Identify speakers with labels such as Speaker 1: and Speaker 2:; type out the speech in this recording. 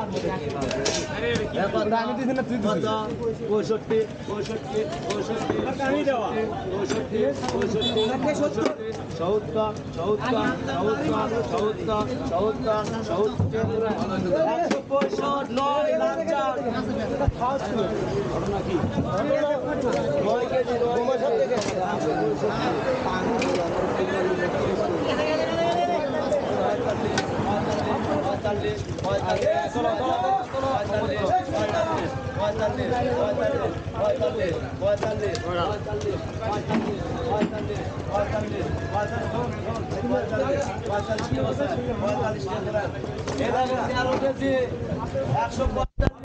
Speaker 1: পঁয়ষট্টি পঁয়ষট্টি পঁয়ষট্টি পঁয়ষট্টি পঁয়ষট্টি সত্তর সত্তর সত্তর সত্তর সত্তর সত্তর 165 9 লাখ চার নাকি 9 কেজি 9 থেকে একশো